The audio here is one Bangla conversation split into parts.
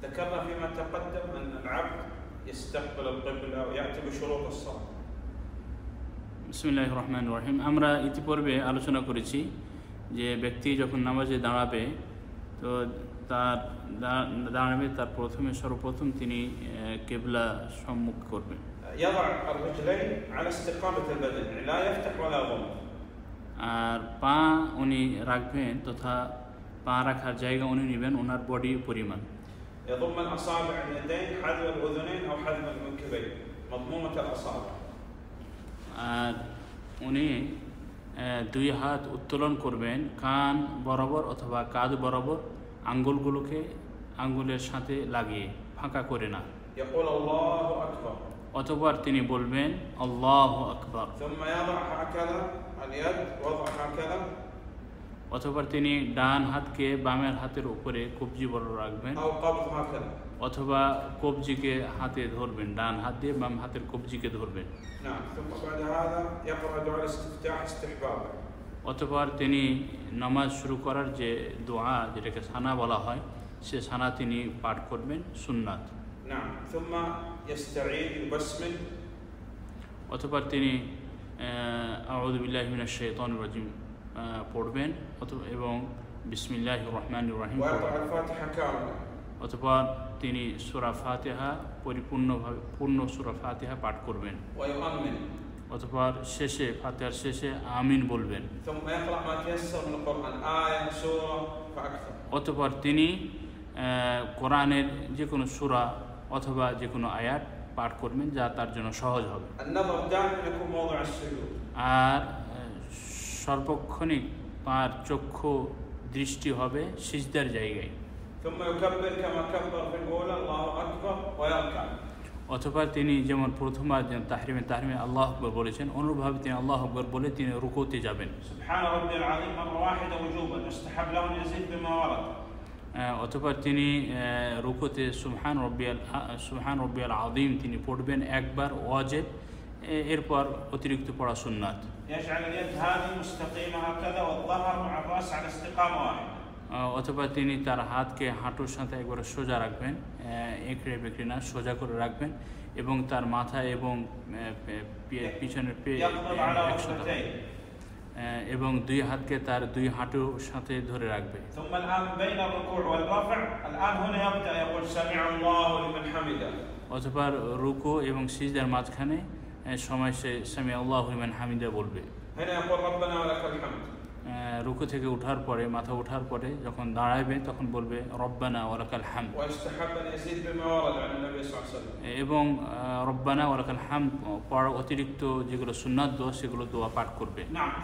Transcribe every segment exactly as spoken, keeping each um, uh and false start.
ذكرنا فيما تقدم أن العبد يستقبل القبلة ويأتي بشروط الصلاة. বিসমিল্লাহির রহমানির রহিম। আমরা ইতিপূর্বে আলোচনা করেছি যে ব্যক্তি যখন নামাজে দাঁড়াবে তো তার দাঁড়াবে তার প্রথমে সর্বপ্রথম তিনি কিবলা সম্মুখ করবেন। يضع الرجلين على استقامة البدن لا يفتح ولا يضم। আর পা উনি রাখবেন তথা পা রাখার জায়গা উনি নেবেন ওনার বডি পরিমাণ। يضم الأصابع اليدين حذو الأذنين أو حذو المنكبين مضمومة الأصابع. আর উনি দুই হাত উত্তোলন করবেন কান বরাবর অথবা কাঁধ বরাবর, আঙ্গুলগুলোকে আঙ্গুলের সাথে লাগিয়ে ফাঁকা করে না। يقول الله أكبر. অতঃপর তিনি বলবেন আল্লাহু আকবার। ثم يضع هكذا اليد وضع هكذا. অতঃপর তিনি ডান হাতকে বামের হাতের উপরে কবজি বড় রাখবেন أو قبض هكذا. অথবা কবজিকে হাতে ধরবেন, ডান হাত দিয়ে বাম হাতের কবজিকে ধরবেন। نعم. ثم بعد هذا يقرأ دعاء الاستفتاح استحبابا. অতঃপর তিনি নামাজ শুরু করার যে দোয়া যেটাকে সানা বলা হয় সে সানা তিনি পাঠ করবেন সুন্নাত। نعم. ثم يستعيذ بسمل. অতঃপর তিনি আউযু বিল্লাহি মিনাশ শাইতানির রাজিম পড়বেন এবং বিসমিল্লাহির রহমানির রহিম পড়বেন। অতঃপর তিনি সূরা ফাতিহা পরিপূর্ণভাবে পূর্ণ সূরা ফাতিহা পাঠ করবেন। অতঃপর শেষে ফাতিহার শেষে আমিন বলবেন। অতঃপর তিনি কোরআনের যে কোনো সূরা অথবা যে কোনো আয়াত পাঠ করবেন যা তার জন্য সহজ হবে। আর সর্বক্ষণিক তার চক্ষু দৃষ্টি হবে সিজদার জায়গায়। অথবা তিনি যেমন প্রথমবার তাহরিমে তাহরিমে আল্লাহু আকবার বলেছেন অনুরূপভাবে তিনি আল্লাহু আকবার বলে তিনি রুকুতে যাবেন। অথবা তিনি রুকুতে সুবহান রব্বিয়াল সুবহান রব্বিয়াল আযীম তিনি পড়বেন একবার ওয়াজিব, এরপর অতিরিক্ত পড়া সুন্নাত। অথবা তিনি তার হাতকে হাঁটুর সাথে একবার সোজা রাখবেন, একড়ে বেঁকড়ে না সোজা করে রাখবেন এবং তার মাথা এবং পিছনের একসাথে এবং দুই হাতকে তার দুই হাঁটুর সাথে ধরে রাখবে। অথবা রুকু এবং সিজদার মাঝখানে সময় সে সামি আল্লাহু লিমান হামিদা বলবে। রুকু থেকে ওঠার পরে মাথা ওঠার পরে যখন দাঁড়াবে তখন বলবে রব্বানা ওয়ালাকাল হামদ এবং রব্বানা ওয়ালাকাল হামদ পড়ার অতিরিক্ত যেগুলো সুন্নাত দোয়া সেগুলো দোয়া পাঠ করবে।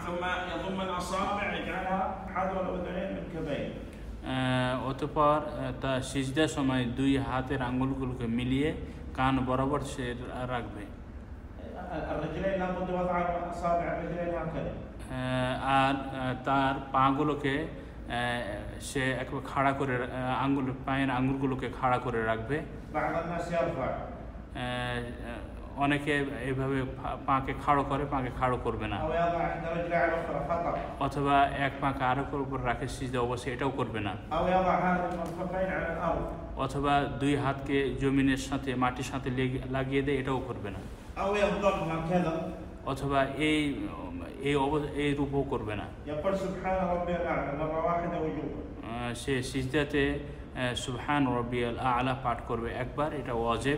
অতঃপর তা সিজদার সময় দুই হাতের আঙ্গুলগুলোকে মিলিয়ে কান বরাবর সে রাখবে। আর তার পাগুলোকে সে একবার খাড়া করে আঙ্গুল পায়ের আঙ্গুলগুলোকে খাড়া করে রাখবে। অনেকে এইভাবে পাকে খাড়ো করে, পাকে খাড়ো করবে না। অথবা এক পাকে আরো উপর রাখে সিজদা অবশ্যই এটাও করবে না। অথবা দুই হাতকে জমিনের সাথে মাটির সাথে লাগিয়ে দেয় এটাও করবে না। অথবা এই এই এই রূপও করবে না। সে সিজদাতে সুবহান রব্বিয়াল আ'লা পাঠ করবে একবার, এটা ওয়াজিব।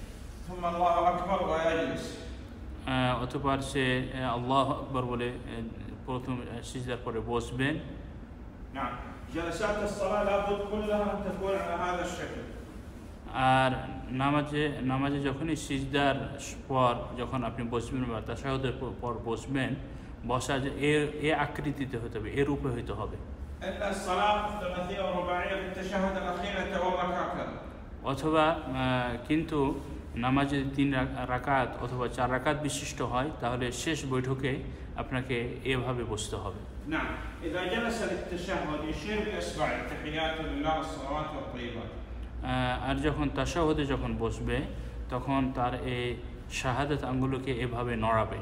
অতঃপর সে আল্লাহু আকবার বলে প্রথম সিজদার পরে বসবেন। আর নামাজে নামাজে যখনই সিজদার পর যখন আপনি বসবেন বা তাশাহুদের পর বসবেন, বসা এ এ আকৃতিতে হতে হবে, এর রূপে হইতে হবে। অথবা কিন্তু নামাজে তিন রাকাত অথবা চার রাকাত বিশিষ্ট হয় তাহলে শেষ বৈঠকে আপনাকে এভাবে বসতে হবে। আর যখন তাশাহুদে যখন বসবে তখন তার এই শাহাদাত আঙ্গুলকে এভাবে নড়াবে।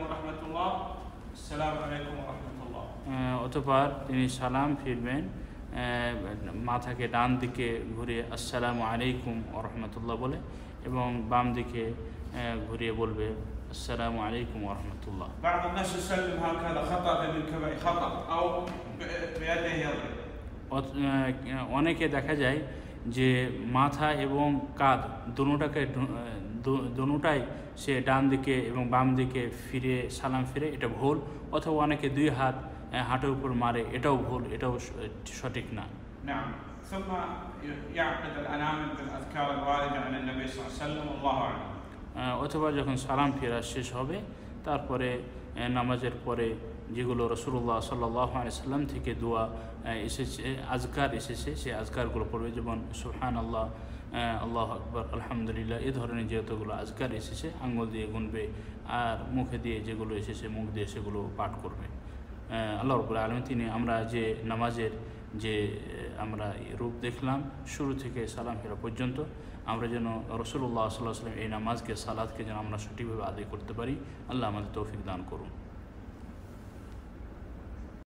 অতঃপর তিনি সালাম ফিরবেন মাথাকে ডান দিকে ঘুরিয়ে আসসালামু আলাইকুম ওয়া রাহমাতুল্লাহ বলে এবং বাম দিকে ঘুরিয়ে বলবে আসসালামু আলাইকুম ওয়া রাহমাতুল্লাহ। بعض الناس يسلم هكذا خطأ بالكبائر خطأ أو بيده يضرب। অনেকে দেখা যায় যে মাথা এবং কাঁধ দুটোটাকে দুটোটাই সে ডান দিকে এবং বাম দিকে ফিরে সালাম ফিরে, এটা ভুল। অথবা অনেকে দুই হাত হাঁটুর উপর মারে, এটাও ভুল, এটাও সঠিক না। نعم. ثم يعقد الأنامل بالأذكار الواردة عن النبي صلى الله عليه وسلم والله أعلم। অথবা যখন সালাম ফেরা শেষ হবে তারপরে নামাজের পরে যেগুলো রাসূলুল্লাহ সাল্লাল্লাহু আলাইহি সাল্লাম থেকে দোয়া এসেছে, আজকার এসেছে, সেই আজকারগুলো পড়বে। যেমন সুবহানাল্লাহ, আল্লাহু আকবার, আলহামদুলিল্লাহ, এই ধরনের যেগুলো আজকার এসেছে আঙ্গুল দিয়ে গুনবে, আর মুখে দিয়ে যেগুলো এসেছে মুখ দিয়ে সেগুলো পাঠ করবে। আল্লাহ রাব্বুল আলামিন তিনি আমরা যে নামাজের যে আমরা রূপ দেখলাম শুরু থেকে সালাম ফেরা পর্যন্ত, আমরা যেন রাসূলুল্লাহ সাল্লাল্লাহু আলাইহি ওয়াসাল্লাম এই নামাজকে সালাতকে যেন আমরা সঠিকভাবে আদায় করতে পারি। আল্লাহ আমাদের তৌফিক দান করুন।